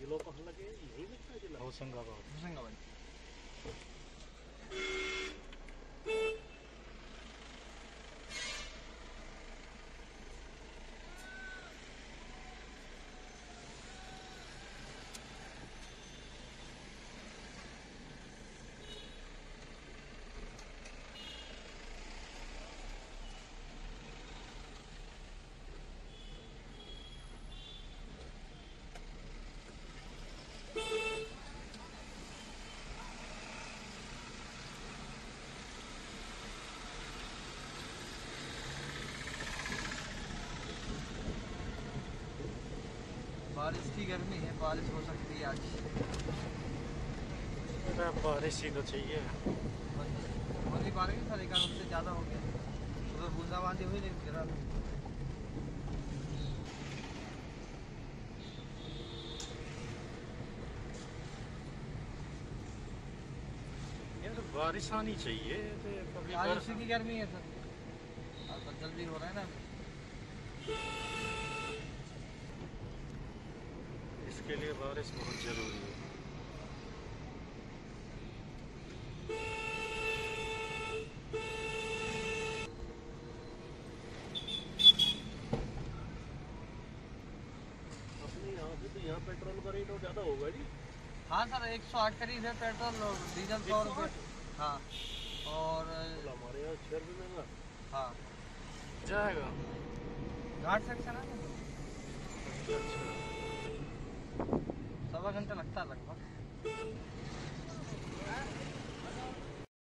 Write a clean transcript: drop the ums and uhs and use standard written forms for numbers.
जिलों कहाँ लगे यही लगता है जिला होशंगाबाद। बारिश की गर्मी है, बारिश हो सकती है आज। बारिश ही तो चाहिए। होली बारिश था, लेकिन उससे ज़्यादा हो गया। सुबह बूंदाबांदी हुई लेकिन गिरा नहीं। यार बारिश आनी चाहिए तो कभी आज उसी की गर्मी है सर, और बस जल्दी हो रहा है ना। इसके लिए बारिश बहुत जरूरी है। अपने यहाँ से तो यहाँ पेट्रोल का रेट और ज़्यादा होगा जी। हाँ सर, 108 करीब है पेट्रोल और डीजल 100 रुपये। हाँ, और हमारे यहाँ 6 रुपये महंगा। हाँ जाएगा घाट सेक्शन है ना, अच्छा। 1.25 घंटा लगता है लगभग।